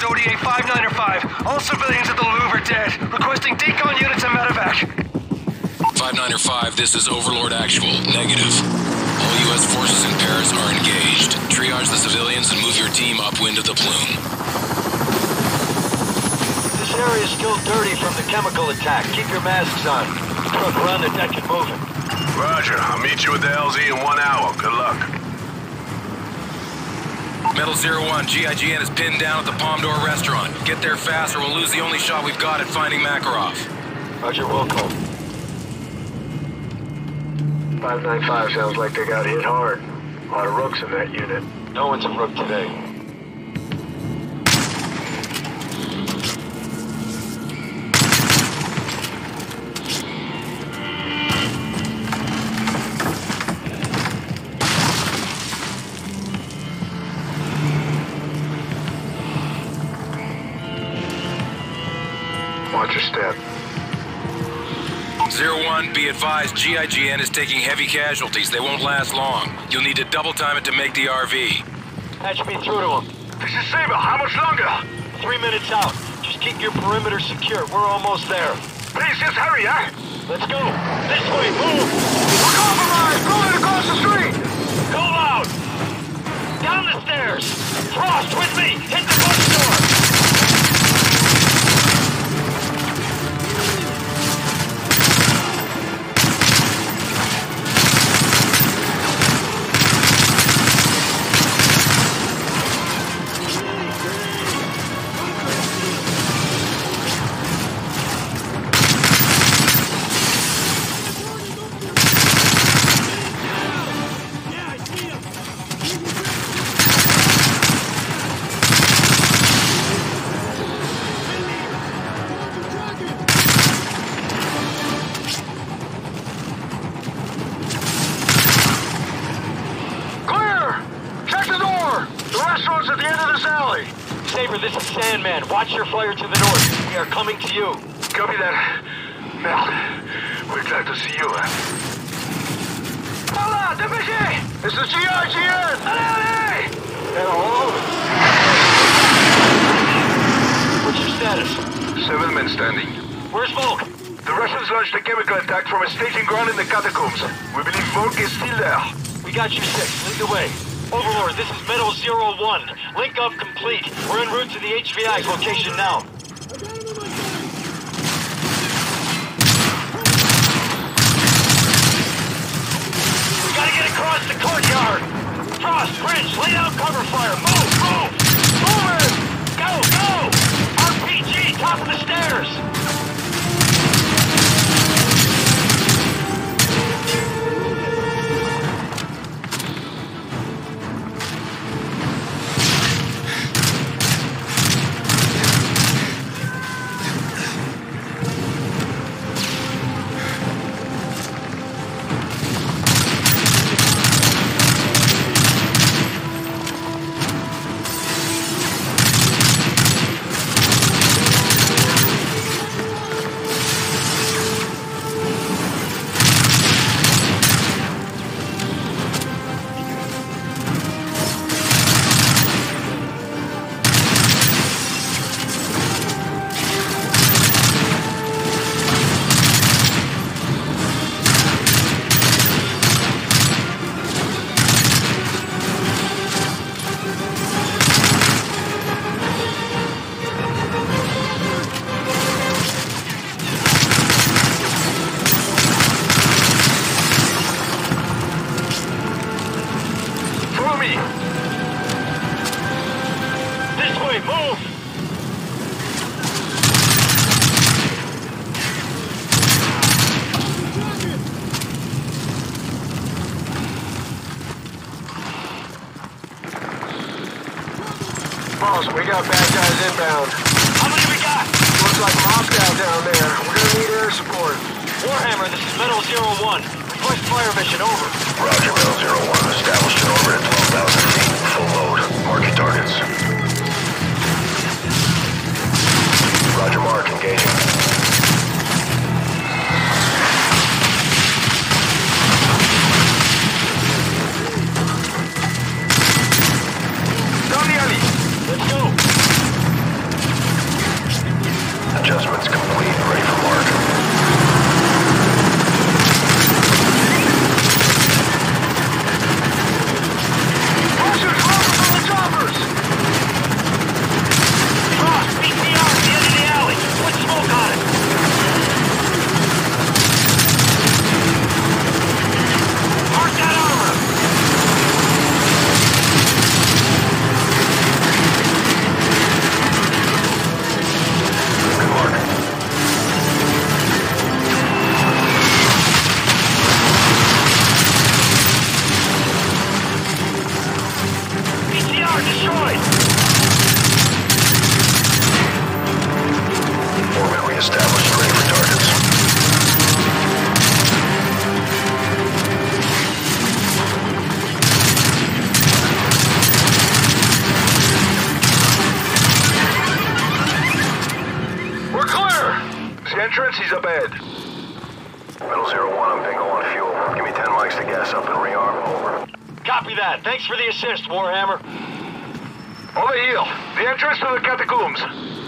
Zodiac 5905. All civilians at the Louvre are dead. Requesting decon units and medevac. 5905, this is Overlord Actual. Negative. All U.S. forces in Paris are engaged. Triage the civilians and move your team upwind of the plume. This area is still dirty from the chemical attack. Keep your masks on. Truck, we're on the deck and moving. Roger. I'll meet you at the LZ in 1 hour. Good luck. Metal 01, GIGN is pinned down at the Palm d'Or restaurant. Get there fast or we'll lose the only shot we've got at finding Makarov. Roger, Wilco. 595 sounds like they got hit hard. A lot of rooks in that unit. No one's a rook today. Watch your step. 01, be advised, GIGN is taking heavy casualties. They won't last long. You'll need to double time it to make the RV. Patch me through to him. This is Saber. How much longer? 3 minutes out. Just keep your perimeter secure. We're almost there. Please, just hurry, huh? Let's go. This way, move! We're compromised! Moving across the street! Go loud! Down the stairs! Frost, with me! Hit the bus door! Saber, this is Sandman. Watch your flyer to the north. We are coming to you. Copy that. Mel, we're glad to see you. Hola, DPG! This is GIGN! Allez! Hello? What's your status? 7 men standing. Where's Volk? The Russians launched a chemical attack from a staging ground in the catacombs. We believe Volk is still there. We got you 6. Lead the way. Overlord, this is Metal 01. Link up complete. We're en route to the HVI's location now. We gotta get across the courtyard. Frost, Bridge, lay down cover fire. Move, move! Moving! Go, go! RPG, top of the stairs! We got bad guys inbound. How many we got? Looks like Moscow down there. We're gonna need air support. Warhammer, this is Metal 01. Request fire mission, over. Roger, Metal 01. Established an orbit at 12,000 feet. Full load. Marking targets. Roger, mark. Engaging. Let's go. Metal 01, I'm bingo on fuel. Give me 10 mics to gas up and rearm. Over. Copy that. Thanks for the assist, Warhammer. Over here. The entrance to the catacombs.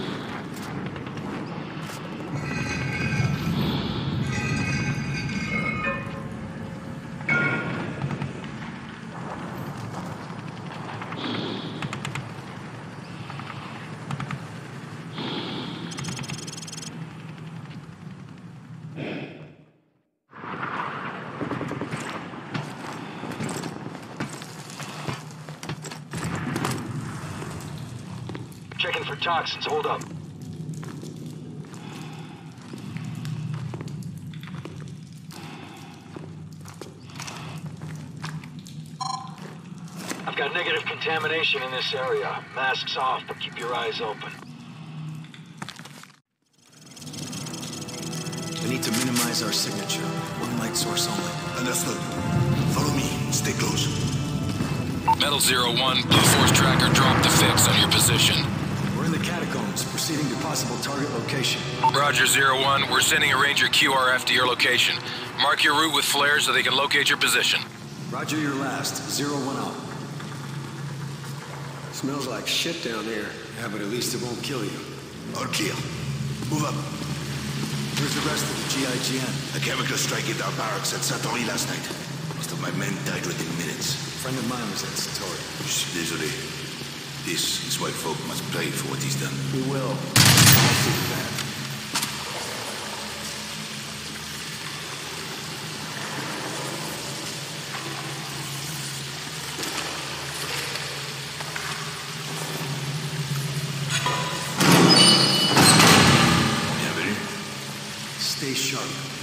Checking for toxins. Hold up. I've got negative contamination in this area. Masks off, but keep your eyes open. We need to minimize our signature. One light source only. Understood. Follow me. Stay close. Metal 01, Blue Force Tracker dropped the fix on your position. We're in the catacombs, proceeding to possible target location. Roger 01, we're sending a Ranger QRF to your location. Mark your route with flares so they can locate your position. Roger your last. 01 out. Smells like shit down here. Yeah, but at least it won't kill you. All clear. Move up. Where's the rest of the GIGN? A chemical strike hit our barracks at Satori last night. Most of my men died within minutes. A friend of mine was at Satori. Je suis désolé. This is why folk must pay for what he's done. We will. I'll see to that. Bienvenue. Stay sharp.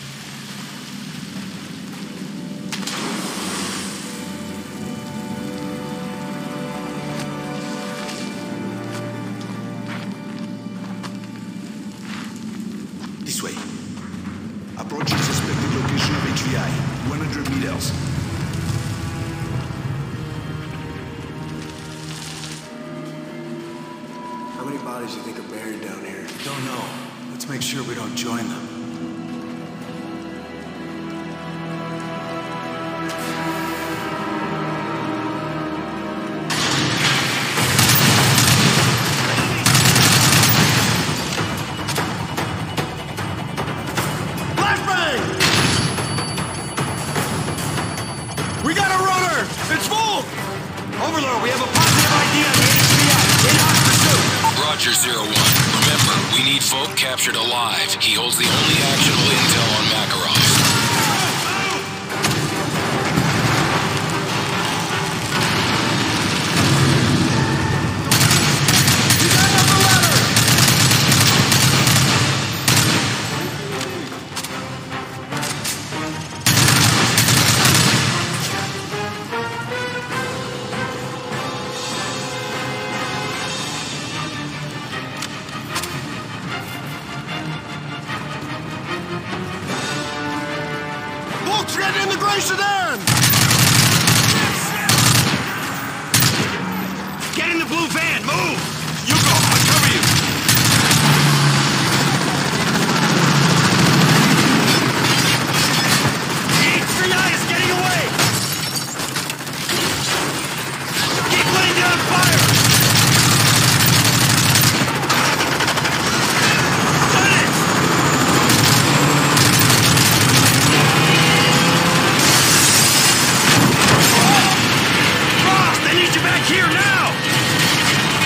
This way. Approaching suspected location of HVI. 100 meters. How many bodies do you think are buried down here? Don't know. Let's make sure we don't join them. We got a runner! It's full! Overlord, we have a positive ID on the HVI. In hot pursuit. Roger 01. Remember, we need folk captured alive. He holds the only actionable intel on Makarov. Folks, get in the Grey Sedan! Get in the blue van, move! You go, I'll cover you. The HVI is getting away! Keep laying down fire! Done it! Frost, they need you back here now!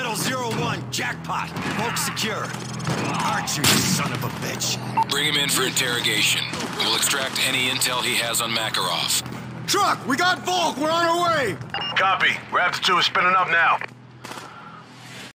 Seattle 01, jackpot. Volk secure. Archer, you son of a bitch. Bring him in for interrogation. We'll extract any intel he has on Makarov. Truck, we got Volk. We're on our way. Copy. Raptor 2 is spinning up now.